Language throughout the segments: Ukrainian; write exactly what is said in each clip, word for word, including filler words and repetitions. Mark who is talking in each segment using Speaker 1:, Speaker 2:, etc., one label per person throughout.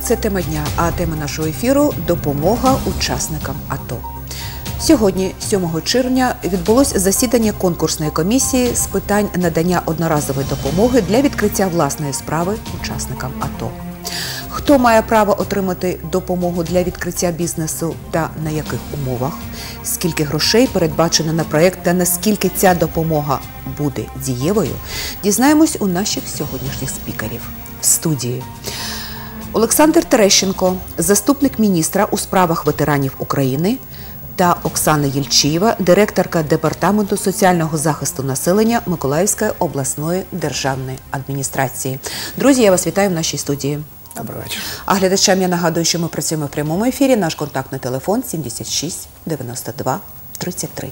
Speaker 1: Це тема дня, а тема нашого ефіру – допомога учасникам АТО. Сьогодні, сьомого червня, відбулось засідання конкурсної комісії з питань надання одноразової допомоги для відкриття власної справи учасникам АТО. Хто має право отримати допомогу для відкриття бізнесу та на яких умовах? Скільки грошей передбачено на проєкт та наскільки ця допомога буде дієвою? Дізнаємось у наших сьогоднішніх спікерів. В студії Олександр Терещенко, заступник міністра у справах ветеранів України, та Оксана Єльчієва, директорка Департаменту соціального захисту населення Миколаївської обласної державної адміністрації. Друзі, я вас вітаю в нашій студії.
Speaker 2: Добрий вечір.
Speaker 1: А глядачам я нагадую, що ми працюємо в прямому ефірі. Наш контактний телефон сімдесят шість дев'яносто два тридцять три.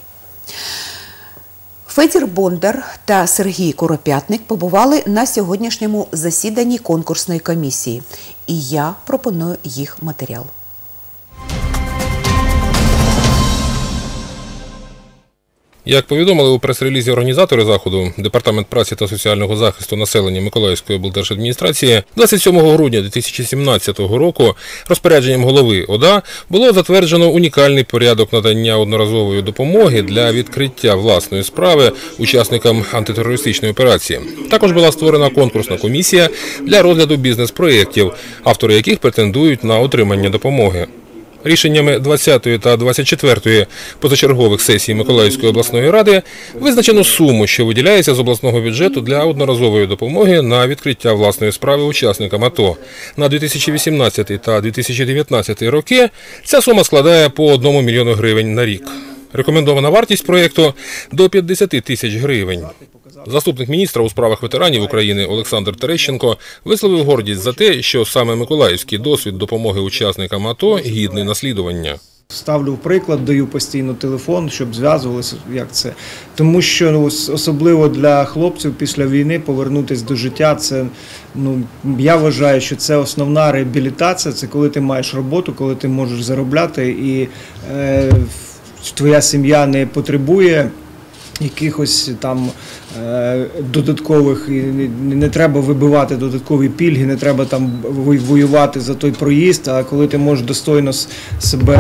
Speaker 1: Федір Бондар та Сергій Куропятник побували на сьогоднішньому засіданні конкурсної комісії. І я пропоную їх матеріал.
Speaker 3: Як повідомили у прес-релізі організатори заходу, Департамент праці та соціального захисту населення Миколаївської облдержадміністрації, двадцять сьомого грудня дві тисячі сімнадцятого року розпорядженням голови ОДА було затверджено унікальний порядок надання одноразової допомоги для відкриття власної справи учасникам антитерористичної операції. Також була створена конкурсна комісія для розгляду бізнес-проєктів, автори яких претендують на отримання допомоги. Рішеннями двадцятої та двадцять четвертої позачергових сесій Миколаївської обласної ради визначено суму, що виділяється з обласного бюджету для одноразової допомоги на відкриття власної справи учасникам АТО. На дві тисячі вісімнадцятий та дві тисячі дев'ятнадцятий роки ця сума складає по одному мільйону гривень на рік. Рекомендована вартість проєкту – до п'ятдесят тисяч гривень. Заступник міністра у справах ветеранів України Олександр Терещенко висловив гордість за те, що саме миколаївський досвід допомоги учасникам АТО гідний наслідування.
Speaker 2: Ставлю в приклад, даю постійно телефон, щоб зв'язувалися, як це. Тому що ну, особливо для хлопців після війни повернутися до життя, це, ну, я вважаю, що це основна реабілітація, це коли ти маєш роботу, коли ти можеш заробляти і е, твоя сім'я не потребує якихось там е, додаткових, не, не треба вибивати додаткові пільги, не треба там воювати за той проїзд, а коли ти можеш достойно себе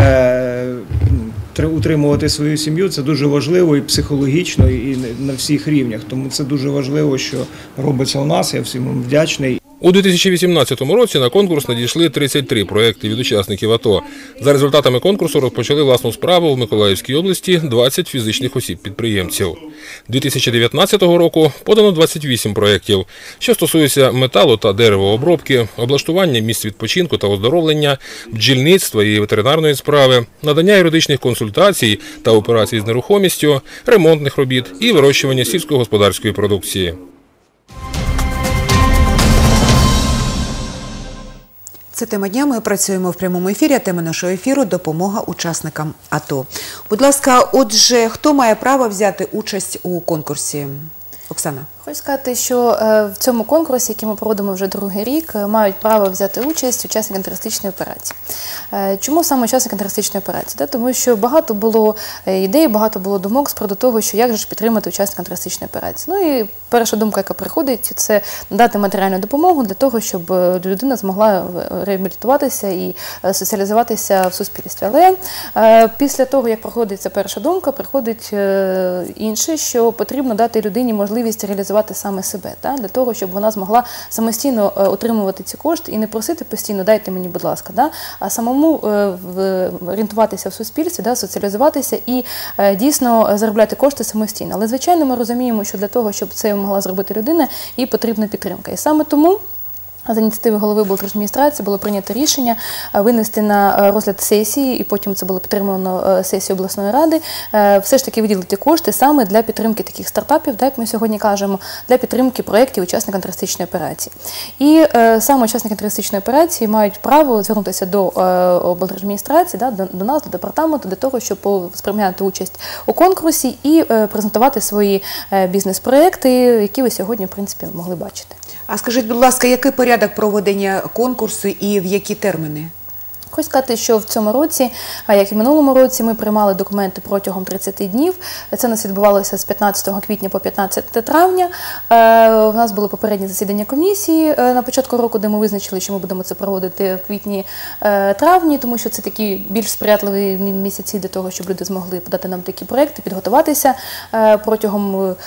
Speaker 2: е, утримувати свою сім'ю, це дуже важливо і психологічно, і на всіх рівнях. Тому це дуже важливо, що робиться у нас, я всім вам вдячний.
Speaker 3: У дві тисячі вісімнадцятому році на конкурс надійшли тридцять три проєкти від учасників АТО. За результатами конкурсу розпочали власну справу в Миколаївській області двадцять фізичних осіб-підприємців. дві тисячі дев'ятнадцятого року подано двадцять вісім проєктів, що стосуються металу та деревообробки, облаштування місць відпочинку та оздоровлення, бджільництва і ветеринарної справи, надання юридичних консультацій та операцій з нерухомістю, ремонтних робіт і вирощування сільськогосподарської продукції.
Speaker 1: Це тема дня. Ми працюємо в прямому ефірі, а тема нашого ефіру – допомога учасникам АТО. Будь ласка, отже, хто має право взяти участь у конкурсі? Оксана.
Speaker 4: Хочу сказати, що в цьому конкурсі, який ми проводимо вже другий рік, мають право взяти участь учасники антитерористичної операції. Чому саме учасники антитерористичної операції? Тому що багато було ідей, багато було думок з приводу того, що як же ж підтримати учасника антитерористичної операції. Ну і перша думка, яка приходить, це надати матеріальну допомогу для того, щоб людина змогла реабілітуватися і соціалізуватися в суспільстві. Але після того, як проходить ця перша думка, приходить інше, що потрібно дати людині можливість реалізувати саме себе, так? Для того, щоб вона змогла самостійно е, отримувати ці кошти і не просити постійно «дайте мені, будь ласка», да? А самому е, в, орієнтуватися в суспільстві, да? Соціалізуватися і е, дійсно заробляти кошти самостійно. Але, звичайно, ми розуміємо, що для того, щоб це могла зробити людина, їй потрібна підтримка. І саме тому за ініціативи голови облдержадміністрації було прийнято рішення винести на розгляд сесії, і потім це було підтримано сесією обласної ради, все ж таки виділити кошти саме для підтримки таких стартапів, так, як ми сьогодні кажемо, для підтримки проєктів учасників антитерористичної операції. І саме учасники антитерористичної операції мають право звернутися до облдержадміністрації, да, до, до нас, до департаменту, для того, щоб сприйняти участь у конкурсі і презентувати свої бізнес-проєкти, які ви сьогодні, в принципі, могли бачити.
Speaker 1: А скажіть, будь ласка, який порядок проведення конкурсу і в які терміни?
Speaker 4: Хочу сказати, що в цьому році, як і в минулому році, ми приймали документи протягом тридцяти днів. Це у нас відбувалося з п'ятнадцятого квітня по п'ятнадцяте травня. У нас було попереднє засідання комісії на початку року, де ми визначили, що ми будемо це проводити в квітні-травні, тому що це такі більш сприятливі місяці для того, щоб люди змогли подати нам такі проекти, підготуватися протягом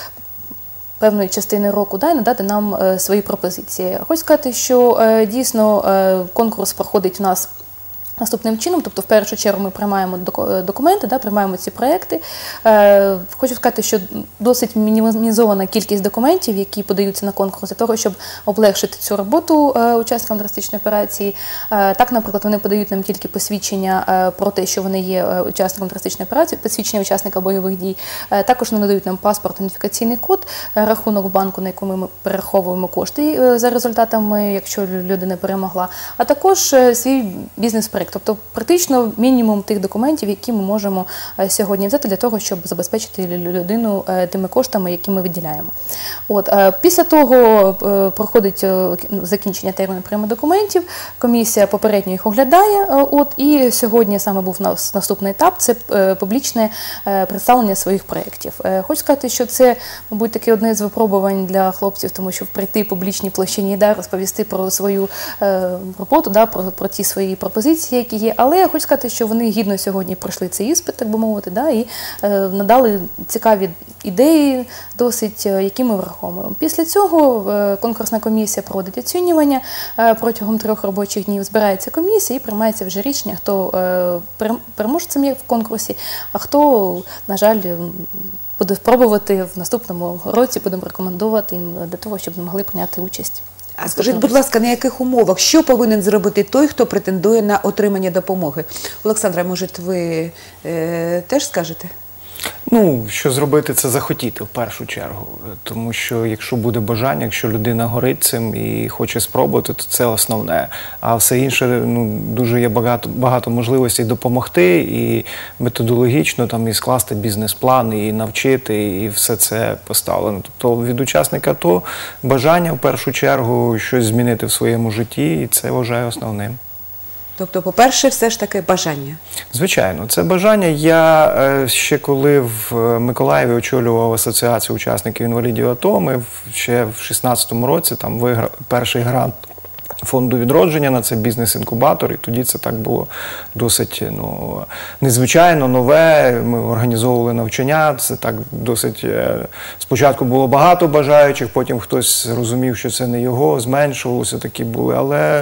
Speaker 4: певної частини року, да, і надати нам е, свої пропозиції. Хочу сказати, що е, дійсно е, конкурс проходить у нас наступним чином, тобто в першу чергу ми приймаємо документи, да, приймаємо ці проекти. Е, хочу сказати, що досить мінімізована кількість документів, які подаються на конкурс для того, щоб облегшити цю роботу е, учасникам антитерористичної операції. Е, так, наприклад, вони подають нам тільки посвідчення е, про те, що вони є учасником антитерористичної операції, посвідчення учасника бойових дій. Е, також вони надають нам паспорт, ідентифікаційний код, е, рахунок в банку, на якому ми перераховуємо кошти е, за результатами, якщо людина перемогла, а також е, свій бізнес-проект. Тобто практично мінімум тих документів, які ми можемо сьогодні взяти для того, щоб забезпечити людину тими коштами, які ми виділяємо. От, після того проходить закінчення терміну прийому документів, комісія попередньо їх оглядає, от, і сьогодні саме був наступний етап – це публічне представлення своїх проєктів. Хочу сказати, що це, мабуть, таке одне з випробувань для хлопців, тому що прийти в публічній площині, да, розповісти про свою роботу, да, про, про ті свої пропозиції, які є. Але я хочу сказати, що вони гідно сьогодні пройшли цей іспит, так би мовити, да, і е, надали цікаві ідеї, досить, які ми враховуємо. Після цього е, конкурсна комісія проводить оцінювання е, протягом трьох робочих днів, збирається комісія і приймається вже рішення, хто е, переможцем є в конкурсі, а хто, на жаль, буде спробувати в наступному році, будемо рекомендувати їм для того, щоб могли прийняти участь.
Speaker 1: А скажіть, будь ласка, на яких умовах, що повинен зробити той, хто претендує на отримання допомоги? Олександра, може, ви е, теж скажете?
Speaker 2: Ну, що зробити, це захотіти в першу чергу. Тому що якщо буде бажання, якщо людина горить цим і хоче спробувати, то це основне. А все інше, ну, дуже є багато, багато можливостей допомогти і методологічно там і скласти бізнес-план, і навчити, і все це поставлено. Тобто від учасника то бажання в першу чергу щось змінити в своєму житті, і це вважаю основним.
Speaker 1: Тобто, по-перше, все ж таки бажання.
Speaker 2: Звичайно, це бажання. Я ще коли в Миколаєві очолював асоціацію учасників інвалідів АТО, ми ще в шістнадцятому році там виграли перший грант фонду відродження на це бізнес-інкубатор, і тоді це так було досить, ну, незвичайно, нове. Ми організовували навчання, це так досить, спочатку було багато бажаючих, потім хтось зрозумів, що це не його, зменшувалося, такі були, але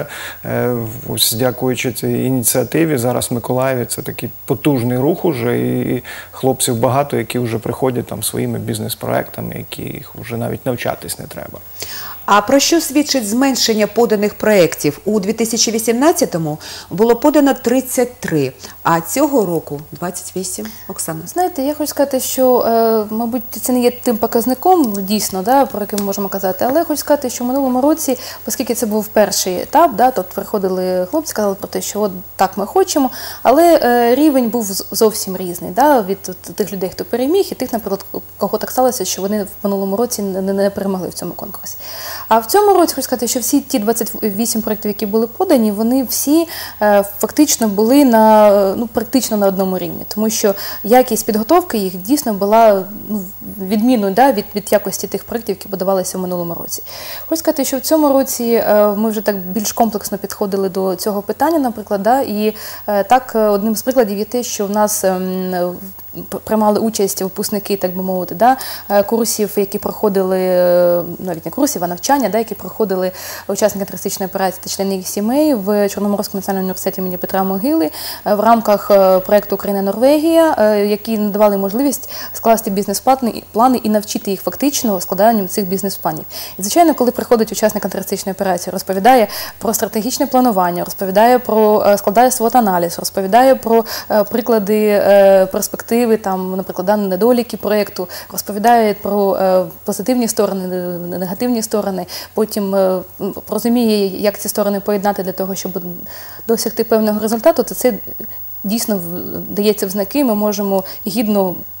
Speaker 2: ось дякуючи цій ініціативі, зараз в Миколаєві це такий потужний рух уже, і хлопців багато, які вже приходять там своїми бізнес-проектами, яких вже навіть навчатись не треба.
Speaker 1: А про що свідчить зменшення поданих проєктів? У дві тисячі вісімнадцятому було подано тридцять три, а цього року двадцять вісім. Оксана.
Speaker 4: Знаєте, я хочу сказати, що, е, мабуть, це не є тим показником, дійсно, да, про який ми можемо казати, але я хочу сказати, що в минулому році, оскільки це був перший етап, да, тобто приходили хлопці, казали про те, що от так ми хочемо, але е, рівень був зовсім різний, да, від тих людей, хто переміг, і тих, наприклад, кого так сталося, що вони в минулому році не, не перемогли в цьому конкурсі. А в цьому році, хочу сказати, що всі ті двадцять вісім проєктів, які були подані, вони всі е, фактично були на, ну, практично на одному рівні, тому що якість підготовки їх дійсно була, ну, відмінною, да, від, від якості тих проєктів, які подавалися в минулому році. Хочу сказати, що в цьому році е, ми вже так більш комплексно підходили до цього питання, наприклад, да, і е, так одним з прикладів є те, що в нас е, приймали участь випускники, так би мовити, да, курсів, які проходили, навіть не курсів, а навчання, да, які проходили учасники антитерористичної операції та члени їх сімей в Чорноморському національному університеті імені Петра Могили в рамках проєкту «Україна-Норвегія», які надавали можливість скласти бізнес-плани і навчити їх фактично складанням цих бізнес-планів. І, звичайно, коли приходить учасник антитерористичної операції, розповідає про стратегічне планування, розповідає про, складає свот-аналіз, розповідає про приклади перспектив, там, наприклад, недоліки проєкту, розповідає про е, позитивні сторони, негативні сторони, потім е, розуміє, як ці сторони поєднати для того, щоб досягти певного результату, то це дійсно дається в знаки, ми можемо гідно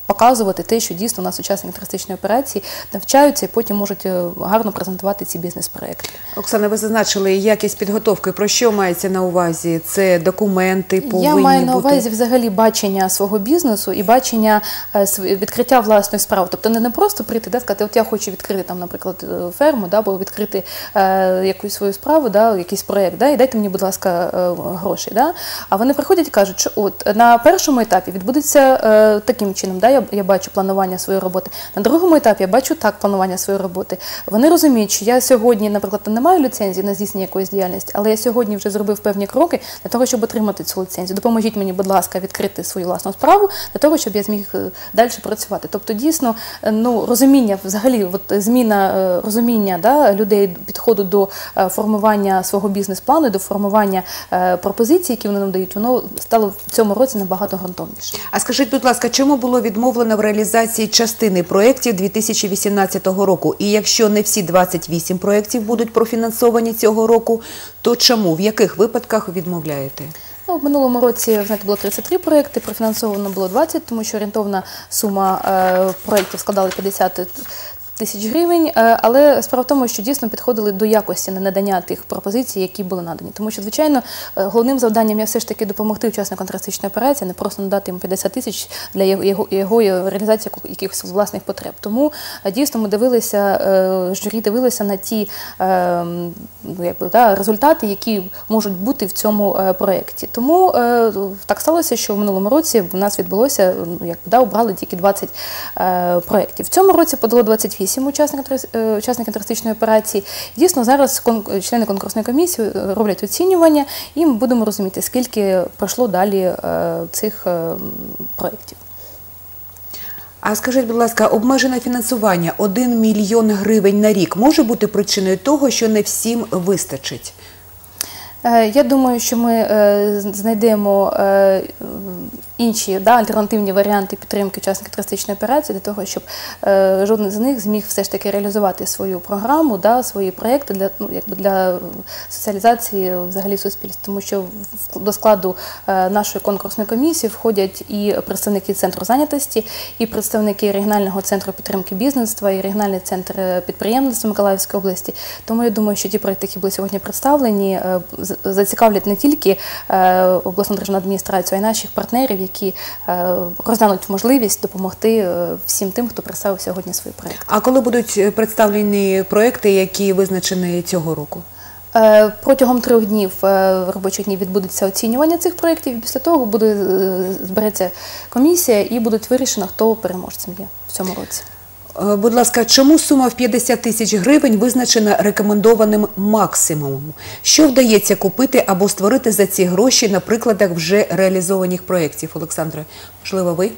Speaker 4: показувати те, що дійсно у нас учасники антитерористичної операції навчаються і потім можуть гарно презентувати ці бізнес-проекти.
Speaker 1: Оксана, ви зазначили якість підготовки. Про що мається на увазі? Це документи повинні бути?
Speaker 4: Я маю на увазі взагалі бачення свого бізнесу і бачення відкриття власної справи. Тобто не, не просто прийти, да, сказати, от я хочу відкрити там, наприклад, ферму, да, або відкрити е, якусь свою справу, да, якийсь проєкт, да, і дайте мені, будь ласка, е, гроші. Да? А вони приходять і кажуть, що от на першому етапі відбудеться е, таким чином, да, я, я бачу планування своєї роботи. На другому етапі я бачу так планування своєї роботи. Вони розуміють, що я сьогодні, наприклад, не маю ліцензії на здійснення якоїсь діяльності, але я сьогодні вже зробив певні кроки для того, щоб отримати цю ліцензію. Допоможіть мені, будь ласка, відкрити свою власну справу для того, щоб я зміг далі працювати. Тобто, дійсно, ну, розуміння, взагалі, от, зміна розуміння, да, людей підходу до формування свого бізнес-плану, до формування е, пропозицій, які вони нам дають, воно стало в цьому році набагато ґрунтовніше.
Speaker 1: А скажіть, будь ласка, чому було відмовлено в реалізації частини проєктів дві тисячі вісімнадцятого року? І якщо не всі двадцять вісім проєктів будуть профінансовані цього року, то чому? В яких випадках відмовляєте?
Speaker 4: Ну, в минулому році, знаєте, було тридцять три проєкти, профінансовано було двадцять, тому що орієнтовна сума е, проєктів складала п'ятдесят тисяч гривень, але справа в тому, що дійсно підходили до якості на надання тих пропозицій, які були надані. Тому що, звичайно, головним завданням є все ж таки допомогти учаснику антитерористичної операції, не просто надати йому п'ятдесят тисяч для його, його реалізації якихось власних потреб. Тому дійсно ми дивилися, журі дивилися на ті якби, да, результати, які можуть бути в цьому проєкті. Тому так сталося, що в минулому році в нас відбулося, якби, да, обрали тільки двадцять проєктів. В цьому році подало двадцять вісім учасників антитерористичної операції. Дійсно, зараз члени конкурсної комісії роблять оцінювання, і ми будемо розуміти, скільки пройшло далі цих проєктів.
Speaker 1: А скажіть, будь ласка, обмежене фінансування один мільйон гривень на рік може бути причиною того, що не всім вистачить?
Speaker 4: Я думаю, що ми знайдемо інші, да, альтернативні варіанти підтримки учасників антитерористичної операції для того, щоб е, жоден з них зміг все ж таки реалізувати свою програму, да, свої проєкти для, ну, якби для соціалізації взагалі суспільства. Тому що до складу е, нашої конкурсної комісії входять і представники Центру зайнятості, і представники регіонального центру підтримки бізнесу, і регіональний центр підприємництва Миколаївської області. Тому я думаю, що ті проєкти, які були сьогодні представлені, е, зацікавлять не тільки е, обласну державну адміністрацію, а й наших партнерів, які розглянуть можливість допомогти всім тим, хто представив сьогодні свої проєкти.
Speaker 1: А коли будуть представлені проєкти, які визначені цього року?
Speaker 4: Протягом трьох днів робочих днів відбудеться оцінювання цих проєктів, і після того буде, збереться комісія і буде вирішено, хто переможцем є в цьому році.
Speaker 1: Будь ласка, чому сума в п'ятдесят тисяч гривень визначена рекомендованим максимумом? Що вдається купити або створити за ці гроші на прикладах вже реалізованих проєктів? Олександре, можливо, ви?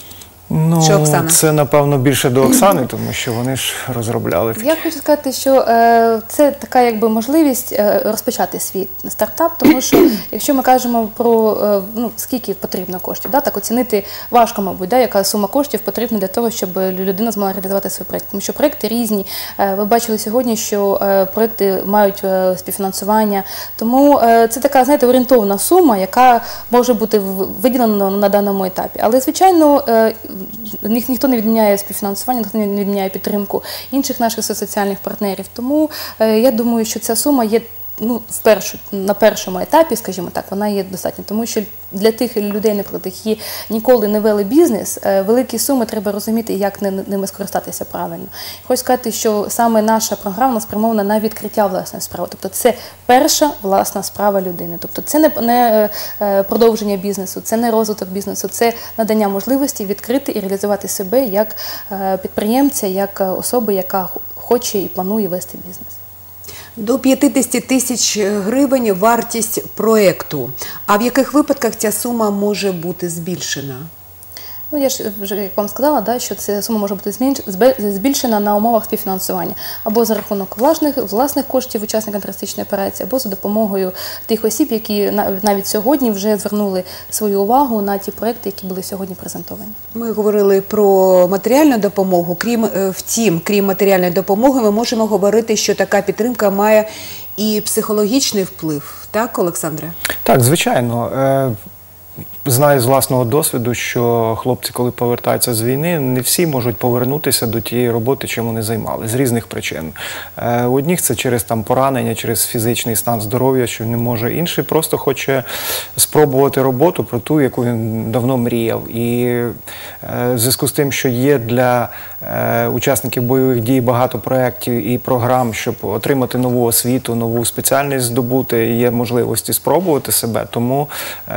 Speaker 2: Ну,
Speaker 1: Чи Оксана?
Speaker 2: Це, напевно, більше до Оксани, тому що вони ж розробляли такі.
Speaker 4: Я хочу сказати, що е, це така якби можливість е, розпочати свій стартап, тому що якщо ми кажемо про е, ну, скільки потрібно коштів, да, так оцінити важко, мабуть, да, яка сума коштів потрібна для того, щоб людина змогла реалізувати свій проєкт. Тому що проєкти різні. Е, ви бачили сьогодні, що е, проєкти мають е, співфінансування. Тому е, це така, знаєте, орієнтовна сума, яка може бути виділена на даному етапі. Але, звичайно, е, ніхто не відміняє співфінансування, ніхто не відміняє підтримку інших наших соціальних партнерів. Тому е, я думаю, що ця сума є, ну, в першу, на першому етапі, скажімо так, вона є достатньо. Тому що для тих людей, наприклад, які ніколи не вели бізнес, е, великі суми треба розуміти, як ними скористатися правильно. Хочу сказати, що саме наша програма спрямована на відкриття власної справи. Тобто це перша власна справа людини. Тобто це не, не е, продовження бізнесу, це не розвиток бізнесу, це надання можливості відкрити і реалізувати себе як е, підприємця, як особи, яка хоче і планує вести бізнес.
Speaker 1: До п'ятдесят тисяч гривень вартість проєкту. А в яких випадках ця сума може бути збільшена?
Speaker 4: Ну, я ж вже, як вам сказала, да, що ця сума може бути збільшена на умовах співфінансування або за рахунок власних, власних коштів учасників антитерористичної операції, або за допомогою тих осіб, які навіть сьогодні вже звернули свою увагу на ті проекти, які були сьогодні презентовані.
Speaker 1: Ми говорили про матеріальну допомогу. Крім, втім, крім матеріальної допомоги, ми можемо говорити, що така підтримка має і психологічний вплив. Так, Олександре?
Speaker 2: Так, звичайно.
Speaker 5: знаю з власного досвіду, що хлопці, коли повертаються з війни, не всі можуть повернутися до тієї роботи, чим вони займалися, з різних причин. У одних це через там поранення, через фізичний стан здоров'я, що не може. Інший просто хоче спробувати роботу про ту, яку він давно мріяв. І в зв'язку з тим, що є для учасників бойових дій багато проєктів і програм, щоб отримати нову освіту, нову спеціальність здобути, є можливості спробувати себе. Тому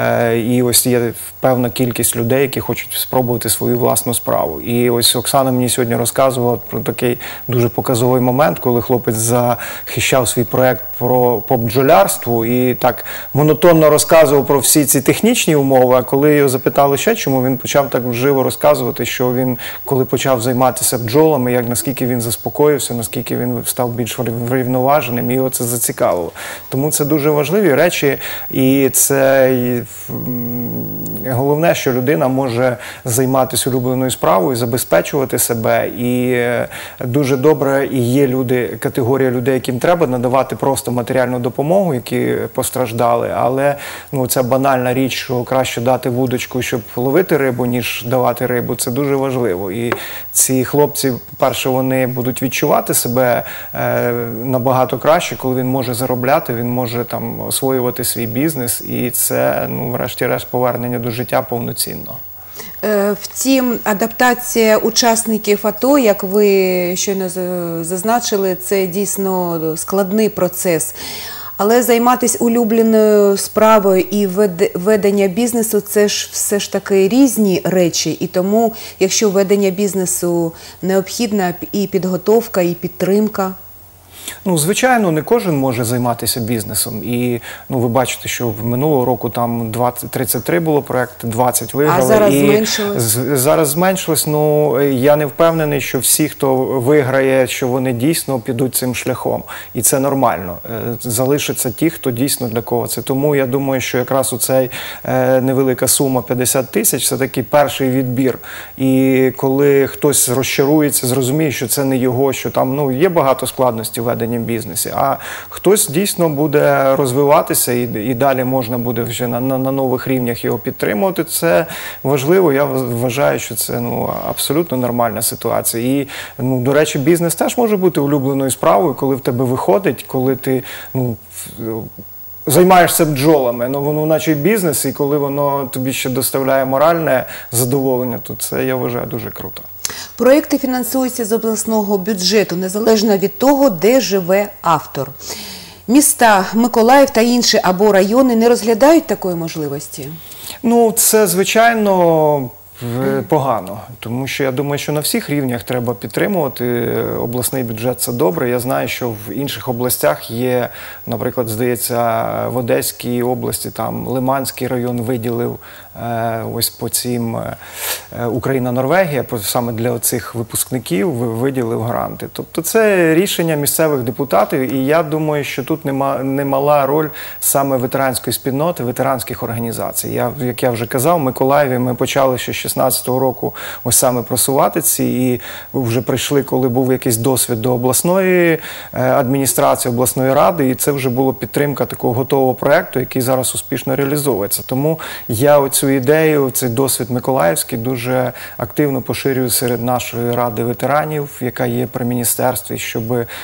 Speaker 5: і ось є певна кількість людей, які хочуть спробувати свою власну справу. І ось Оксана мені сьогодні розказувала про такий дуже показовий момент, коли хлопець захищав свій проєкт про по бджолярству і так монотонно розказував про всі ці технічні умови, а коли його запитали ще, чому, він почав так живо розказувати, що він, коли почав займатися бджолами, як наскільки він заспокоївся, наскільки він став більш врівноваженим, і його це зацікавило. Тому це дуже важливі речі, і це і, головне, що людина може займатися улюбленою справою, забезпечувати себе, і дуже добре, і є люди, категорія людей, яким треба надавати просто матеріальну допомогу, які постраждали, але ну, ця банальна річ, що краще дати вудочку, щоб ловити рибу, ніж давати рибу, це дуже важливо. І ці хлопці, по-перше, вони будуть відчувати себе е, набагато краще, коли він може заробляти, він може там освоювати свій бізнес, і це, ну, врешті-решт, повернення до життя повноцінно.
Speaker 1: Втім, адаптація учасників АТО, як ви щойно зазначили, це дійсно складний процес. Але займатися улюбленою справою і ведення бізнесу – це ж все ж таки різні речі. І тому, якщо ведення бізнесу необхідна і підготовка, і підтримка.
Speaker 5: Ну, звичайно, не кожен може займатися бізнесом. І ну, ви бачите, що минулого року там двадцять, тридцять три було проєкти, двадцять виграли.
Speaker 1: А зараз
Speaker 5: і
Speaker 1: зменшилось?
Speaker 5: Зараз зменшилось. Ну, я не впевнений, що всі, хто виграє, що вони дійсно підуть цим шляхом. І це нормально. Залишаться ті, хто дійсно для кого це. Тому я думаю, що якраз у цей е, невелика сума п'ятдесят тисяч – це такий перший відбір. І коли хтось розчарується, зрозуміє, що це не його, що там ну, є багато складностей ведення бізнесі, а хтось дійсно буде розвиватися і, і далі можна буде вже на, на, на нових рівнях його підтримувати. Це важливо, я вважаю, що це ну, абсолютно нормальна ситуація. І, ну, до речі, бізнес теж може бути улюбленою справою, коли в тебе виходить, коли ти ну, займаєшся бджолами, ну воно наче бізнес, і коли воно тобі ще доставляє моральне задоволення, то це, я вважаю, дуже круто.
Speaker 1: Проєкти фінансуються з обласного бюджету, незалежно від того, де живе автор. Міста Миколаїв та інші або райони не розглядають такої можливості?
Speaker 5: Ну, це, звичайно, погано, тому що я думаю, що на всіх рівнях треба підтримувати обласний бюджет, це добре. Я знаю, що в інших областях є, наприклад, здається, в Одеській області, там Лиманський район виділив е, ось по цим е, Україна-Норвегія, саме для цих випускників виділив гранти. Тобто це рішення місцевих депутатів, і я думаю, що тут нема, немала роль саме ветеранської спільноти, ветеранських організацій. Я, як я вже казав, в Миколаєві ми почали ще з шістнадцятого року ось саме просувати ці, і вже прийшли, коли був якийсь досвід до обласної адміністрації, обласної ради, і це вже була підтримка такого готового проєкту, який зараз успішно реалізовується. Тому я оцю ідею, цей досвід миколаївський дуже активно поширюю серед нашої ради ветеранів, яка є при міністерстві, щоб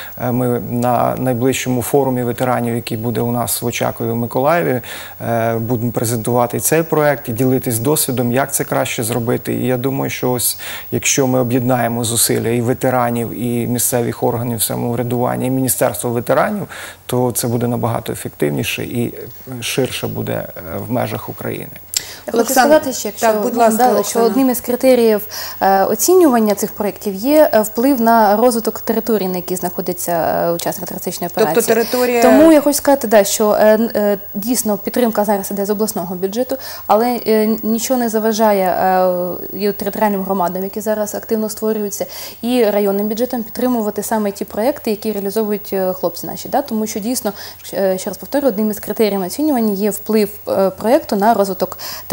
Speaker 5: ми на найближчому форумі ветеранів, який буде у нас в Очакові в Миколаєві, будемо презентувати цей проєкт і ділитись досвідом, як це краще зробити. І я думаю, що ось якщо ми об'єднаємо зусилля і ветеранів, і місцевих органів самоврядування, і Міністерство ветеранів, то це буде набагато ефективніше і ширше буде в межах України.
Speaker 4: Я хочу сказати, що, якщо
Speaker 1: так, будь ласка,
Speaker 4: дали, що одним із критеріїв е, оцінювання цих проєктів є е, вплив на розвиток території, на якій знаходиться е, учасник терористичної операції.
Speaker 1: Тобто територія...
Speaker 4: Тому я хочу сказати, да, що е, е, дійсно підтримка зараз іде з обласного бюджету, але е, нічого не заважає е, і територіальним громадам, які зараз активно створюються, і районним бюджетом підтримувати саме ті проєкти, які реалізовують хлопці наші. Да? Тому що дійсно, ще раз повторюю, одним із критеріїв оцінювання є вплив е, проєкту на розвиток території.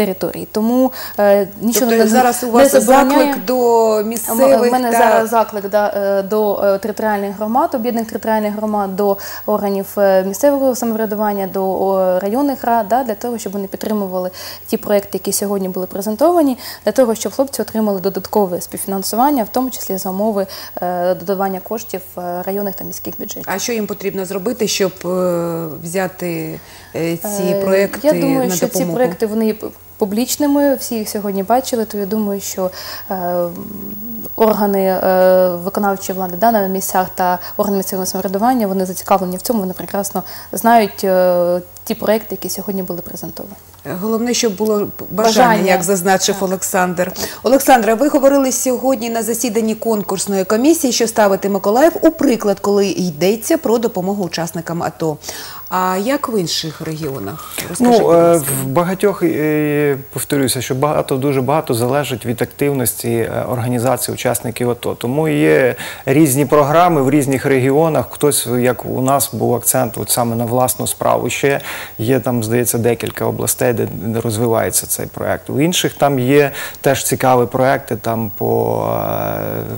Speaker 4: територій. Тому е, нічого
Speaker 1: Тобто
Speaker 4: не,
Speaker 1: зараз у
Speaker 4: не
Speaker 1: вас
Speaker 4: забороняє.
Speaker 1: заклик до місцевих
Speaker 4: У мене
Speaker 1: та...
Speaker 4: зараз заклик да, е, до е, територіальних громад, об'єднаних територіальних громад, до органів е, місцевого самоврядування, до о, районних рад, да, для того, щоб вони підтримували ті проекти, які сьогодні були презентовані, для того, щоб хлопці отримали додаткове співфінансування, в тому числі за умови е, додавання коштів е, районних та міських бюджетів.
Speaker 1: А що їм потрібно зробити, щоб е, взяти е, ці
Speaker 4: Е,
Speaker 1: проекти
Speaker 4: Я думаю,
Speaker 1: на
Speaker 4: що
Speaker 1: допомогу?
Speaker 4: ці проекти, вони є публічними, всі їх сьогодні бачили, то я думаю, що е, органи е, виконавчої влади да, на місцях та органи місцевого самоврядування, вони зацікавлені в цьому, вони прекрасно знають е, ті проекти, які сьогодні були презентовані.
Speaker 1: Головне, щоб було бажання,
Speaker 4: Бажання.
Speaker 1: як зазначив
Speaker 4: Так.
Speaker 1: Олександр. Олександра, ви говорили сьогодні на засіданні конкурсної комісії, що ставити Миколаїв у приклад, коли йдеться про допомогу учасникам АТО. А як в інших регіонах? Розкажіть,
Speaker 5: Ну,
Speaker 1: будь
Speaker 5: е,
Speaker 1: ласка.
Speaker 5: в багатьох, е, повторюся, що багато, дуже багато залежить від активності е, організації учасників АТО. Тому є різні програми в різних регіонах. Хтось, як у нас, був акцент от саме на власну справу. Ще є там, здається, декілька областей, де, де розвивається цей проект. У інших там є теж цікаві проекти там по е,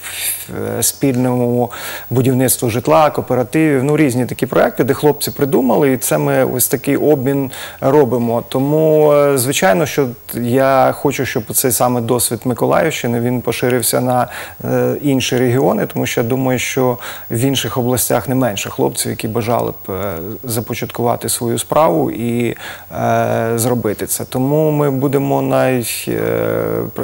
Speaker 5: спільному будівництву житла, кооперативів, ну різні такі проекти, де хлопці придумали, і це ми ось такий обмін робимо. Тому, звичайно, що я хочу, щоб цей саме досвід Миколаївщини, він поширився на е, інші регіони, тому що я думаю, що в інших областях не менше хлопців, які бажали б е, започаткувати свою справу і е, зробити це. Тому ми будемо най, е,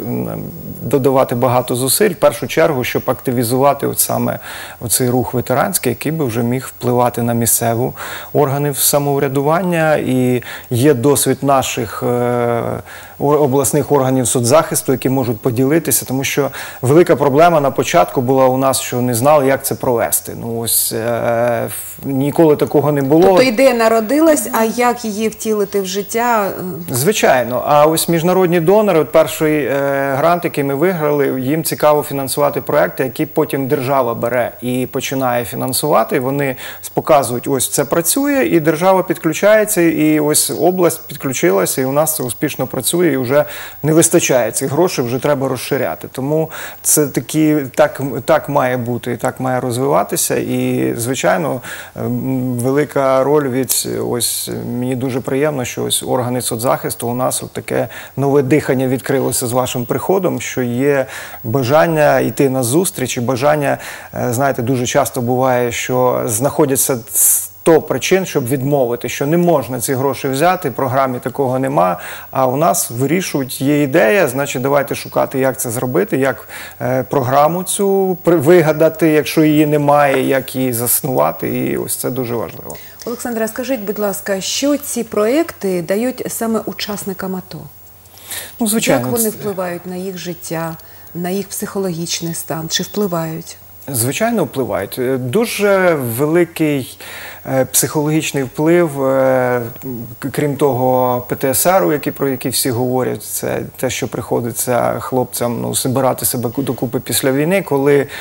Speaker 5: додавати багато зусиль, в першу чергу, щоб активізувати от саме оцей рух ветеранський, який би вже міг впливати на місцеві органи самоврядування. І є досвід наших е, обласних органів соцзахисту, які можуть поділитися, тому що велика проблема на початку була у нас, що не знали, як це провести. Ну ось е, ніколи такого не було.
Speaker 1: Тобто ідея народилась, а як її втілити в життя?
Speaker 5: Звичайно. А ось міжнародні донори, от перший е, грант, який ми виграли, їм цікаво фінансувати проекти, які потім держава бере і починає фінансувати. Вони показують, ось це працює, і держава підключається, і ось область підключилася, і у нас це успішно працює, і вже не вистачає цих грошей, вже треба розширяти. Тому це такі, так, так має бути, і так має розвиватися. І, звичайно, велика роль від, ось мені дуже приємно, що ось органи соцзахисту у нас от таке нове дихання відкрилося з вашим приходом, що є бажання йти на зустріч, і бажання, знаєте, дуже часто буває, що знаходяться сто причин, щоб відмовити, що не можна ці гроші взяти, в програмі такого нема, а у нас вирішують, є ідея, значить давайте шукати, як це зробити, як е, програму цю вигадати, якщо її немає, як її заснувати, і ось це дуже важливо.
Speaker 1: Олександра, скажіть, будь ласка, що ці проекти дають саме учасникам АТО?
Speaker 5: Ну, звичайно.
Speaker 1: Як вони впливають на їх життя, на їх психологічний стан? Чи впливають?
Speaker 5: Звичайно, впливають. Дуже великий е, психологічний вплив, е, крім того, Пе Те Ес Еру, який, про який всі говорять, це те, що приходиться хлопцям ну, збирати себе докупи після війни, коли е,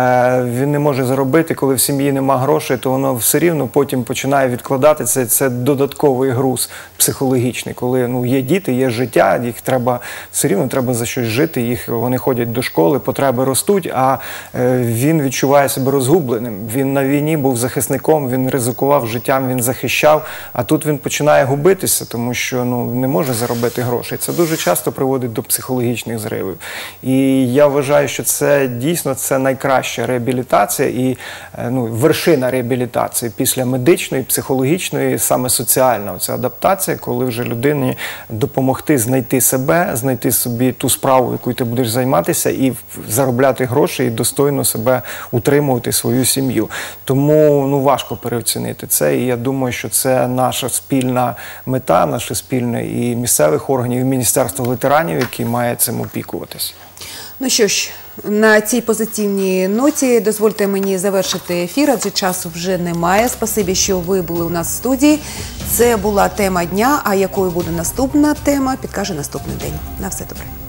Speaker 5: він не може заробити, коли в сім'ї нема грошей, то воно все рівно потім починає відкладати. Це, це додатковий груз психологічний, коли ну, є діти, є життя, їх треба, все рівно треба за щось жити, їх, вони ходять до школи, потреби ростуть, а е, він Він відчуває себе розгубленим. Він на війні був захисником, він ризикував життям, він захищав, а тут він починає губитися, тому що ну, не може заробити грошей. Це дуже часто приводить до психологічних зривів. І я вважаю, що це дійсно це найкраща реабілітація і ну, вершина реабілітації після медичної, психологічної, саме соціальна оця адаптація, коли вже людині допомогти знайти себе, знайти собі ту справу, якою ти будеш займатися, і заробляти гроші, і достойно себе утримувати свою сім'ю. Тому ну, важко переоцінити це, і я думаю, що це наша спільна мета, наша спільна і місцевих органів, і Міністерства ветеранів, які має цим опікуватись.
Speaker 1: Ну що ж, на цій позитивній ноті дозвольте мені завершити ефір, адже часу вже немає. Спасибі, що ви були у нас в студії. Це була тема дня, а якою буде наступна тема, підкаже наступний день. На все добре.